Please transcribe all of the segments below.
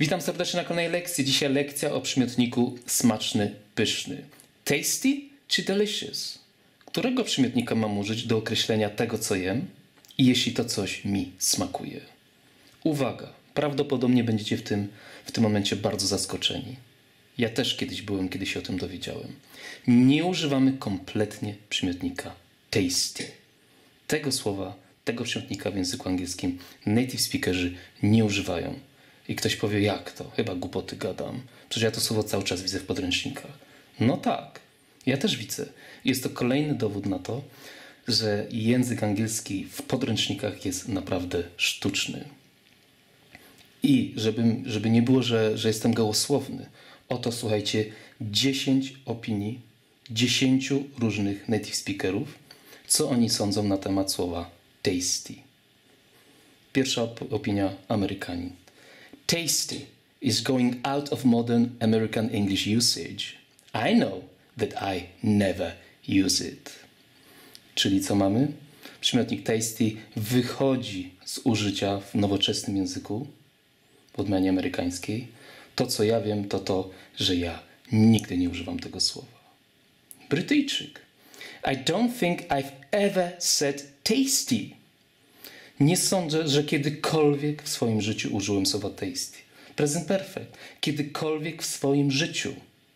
Witam serdecznie na kolejnej lekcji. Dzisiaj lekcja o przymiotniku smaczny, pyszny. Tasty czy delicious? Którego przymiotnika mam użyć do określenia tego, co jem i jeśli to coś mi smakuje? Uwaga, prawdopodobnie będziecie w tym momencie bardzo zaskoczeni. Ja też kiedyś byłem, kiedy się o tym dowiedziałem. Nie używamy kompletnie przymiotnika tasty. Tego słowa, tego przymiotnika w języku angielskim native speakerzy nie używają. I ktoś powie, jak to? Chyba głupoty gadam. Przecież ja to słowo cały czas widzę w podręcznikach. No tak, ja też widzę. Jest to kolejny dowód na to, że język angielski w podręcznikach jest naprawdę sztuczny. I żeby nie było, że jestem gołosłowny, oto słuchajcie, 10 opinii, 10 różnych native speakerów, co oni sądzą na temat słowa tasty. Pierwsza opinia Amerykanin. Tasty is going out of modern American English usage. I know that I never use it. Czyli co mamy? Przymiotnik tasty wychodzi z użycia w nowoczesnym języku, w odmianie amerykańskiej. To, co ja wiem, to, że ja nigdy nie używam tego słowa. Brytyjczyk. I don't think I've ever said tasty. Nie sądzę, że kiedykolwiek w swoim życiu użyłem słowa tasty. Present perfect. Kiedykolwiek w swoim życiu.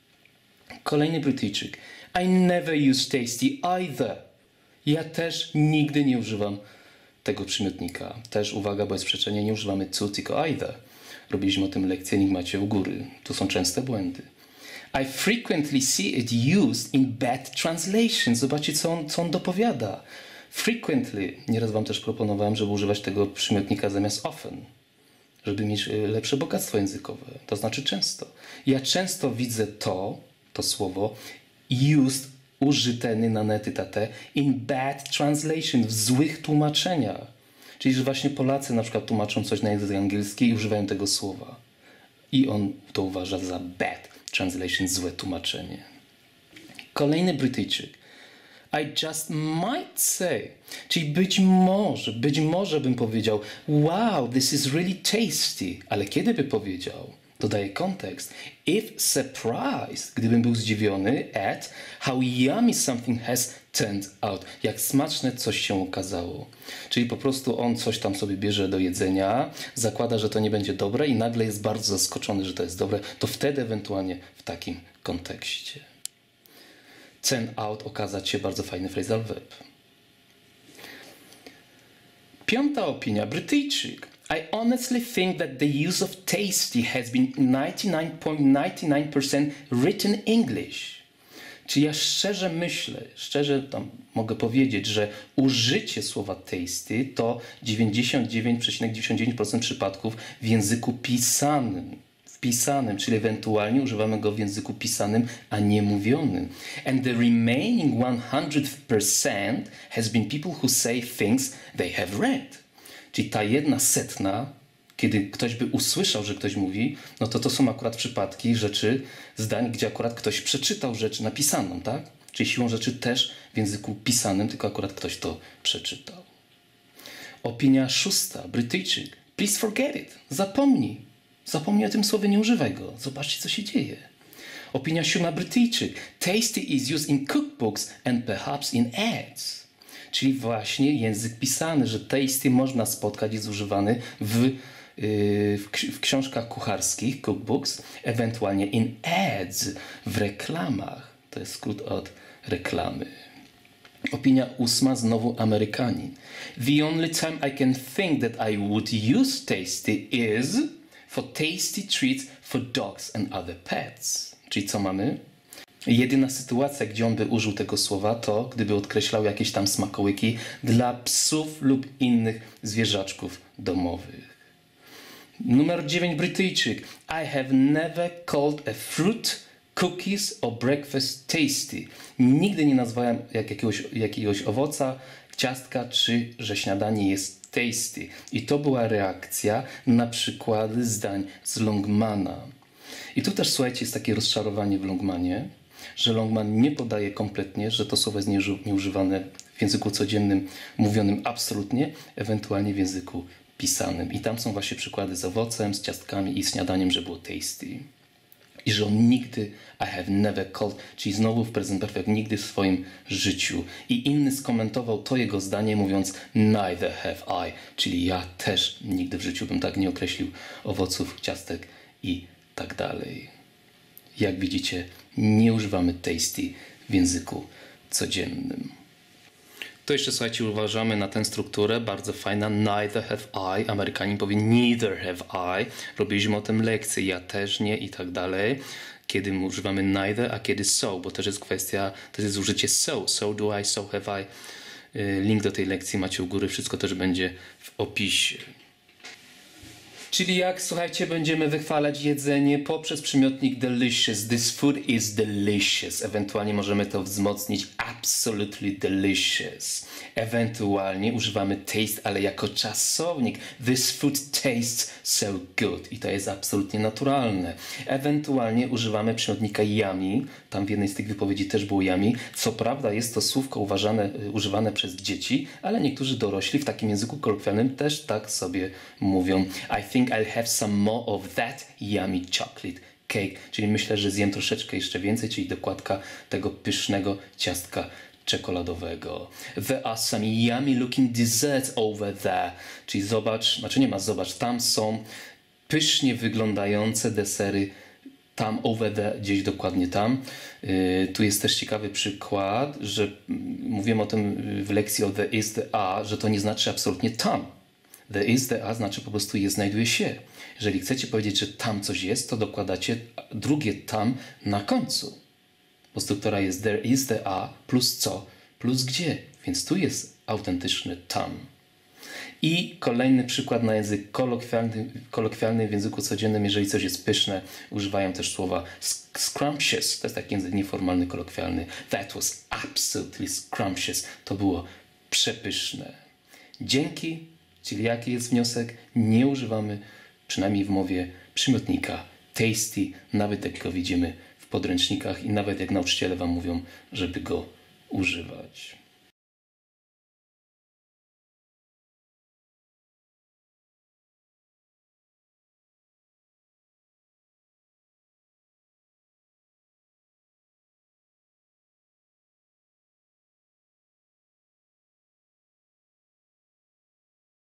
Kolejny Brytyjczyk. I never use tasty either. Ja też nigdy nie używam tego przymiotnika. Też uwaga, bo jest przeczenie, nie używamy to, tylko either. Robiliśmy o tym lekcję, niech macie u góry. Tu są częste błędy. I frequently see it used in bad translation. Zobaczcie, co on dopowiada. Frequently. Nieraz wam też proponowałem, żeby używać tego przymiotnika zamiast often. Żeby mieć lepsze bogactwo językowe. To znaczy często. Ja często widzę to słowo used, użyteny na netytate in bad translation, w złych tłumaczeniach. Czyli, że właśnie Polacy na przykład tłumaczą coś na język angielski i używają tego słowa. I on to uważa za bad translation, złe tłumaczenie. Kolejny Brytyjczyk. I just might say. Czyli być może bym powiedział, wow, this is really tasty. Ale kiedy by powiedział? Dodaję kontekst. If surprised, gdybym był zdziwiony at how yummy something has turned out. Jak smaczne coś się okazało. Czyli po prostu on coś tam sobie bierze do jedzenia, zakłada, że to nie będzie dobre i nagle jest bardzo zaskoczony, że to jest dobre. To wtedy ewentualnie w takim kontekście. Turn out okazać się bardzo fajny phrasal verb. Piąta opinia, Brytyjczyk. I honestly think that the use of tasty has been 99.99% written English. Czyli ja szczerze tam mogę powiedzieć, że użycie słowa tasty to 99,99% przypadków w języku pisanym, czyli ewentualnie używamy go w języku pisanym, a nie mówionym. And the remaining 100% has been people who say things they have read. Czyli ta 1/100, kiedy ktoś by usłyszał, że ktoś mówi, no to są akurat przypadki zdań, gdzie akurat ktoś przeczytał rzecz napisaną, tak? Czyli siłą rzeczy też w języku pisanym, tylko akurat ktoś to przeczytał. Opinia 6, Brytyjczyk. Please forget it. Zapomnij o tym słowie, nie używaj go. Zobaczcie, co się dzieje. Opinia 7, Brytyjczyk. Tasty is used in cookbooks and perhaps in ads. Czyli właśnie język pisany, że tasty można spotkać, jest używany w książkach kucharskich, cookbooks, ewentualnie in ads, w reklamach. To jest skrót od reklamy. Opinia 8, znowu Amerykanin. The only time I can think that I would use tasty is for tasty treats for dogs and other pets. Czyli co mamy? Jedyna sytuacja, gdzie on by użył tego słowa, to gdyby odkreślał jakieś tam smakołyki dla psów lub innych zwierzaczków domowych. Numer 9, Brytyjczyk. I have never called a fruit, cookies or breakfast tasty. Nigdy nie nazwałem jakiegoś owoca, ciastka, czy że śniadanie jest tasty. I to była reakcja na przykłady zdań z Longmana. I tu też, słuchajcie, jest takie rozczarowanie w Longmanie, że Longman nie podaje kompletnie, że to słowo jest nieużywane w języku codziennym, mówionym absolutnie, ewentualnie w języku pisanym. I tam są właśnie przykłady z owocem, z ciastkami i śniadaniem, że było tasty. I że on nigdy, I have never called, czyli znowu w present perfect, nigdy w swoim życiu. I inny skomentował to jego zdanie mówiąc neither have I, czyli ja też nigdy w życiu bym tak nie określił owoców, ciastek i tak dalej. Jak widzicie, nie używamy tasty w języku codziennym. To jeszcze, słuchajcie, uważamy na tę strukturę, bardzo fajna, neither have I, Amerykanin powie neither have I, robiliśmy o tym lekcję, ja też nie i tak dalej, kiedy używamy neither, a kiedy so, bo też jest kwestia, to jest użycie so do I, so have I, link do tej lekcji macie u góry, wszystko też będzie w opisie. Czyli jak, słuchajcie, będziemy wychwalać jedzenie poprzez przymiotnik delicious. This food is delicious. Ewentualnie możemy to wzmocnić absolutely delicious. Ewentualnie używamy taste, ale jako czasownik. This food tastes so good. I to jest absolutnie naturalne. Ewentualnie używamy przymiotnika yummy. Tam w jednej z tych wypowiedzi też było yummy. Co prawda jest to słówko używane przez dzieci, ale niektórzy dorośli w takim języku kolokwialnym też tak sobie mówią. I think I'll have some more of that yummy chocolate cake. Czyli myślę, że zjem troszeczkę jeszcze więcej, czyli dokładka tego pysznego ciastka czekoladowego. There are some yummy looking desserts over there. Czyli zobacz, tam są pysznie wyglądające desery. Tam, over there, gdzieś dokładnie tam. Tu jest też ciekawy przykład, że mówiłem o tym w lekcji o the is, the are, że to nie znaczy absolutnie tam. The is, the are znaczy po prostu je znajduje się. Jeżeli chcecie powiedzieć, że tam coś jest, to dokładacie drugie tam na końcu. Bo struktura jest there is, the are plus co, plus gdzie. Więc tu jest autentyczny tam. I kolejny przykład na język kolokwialny w języku codziennym, jeżeli coś jest pyszne, używają też słowa scrumptious. To jest taki język nieformalny, kolokwialny. That was absolutely scrumptious. To było przepyszne. Dzięki, czyli jaki jest wniosek? Nie używamy, przynajmniej w mowie, przymiotnika tasty, nawet jak go widzimy w podręcznikach i nawet jak nauczyciele wam mówią, żeby go używać.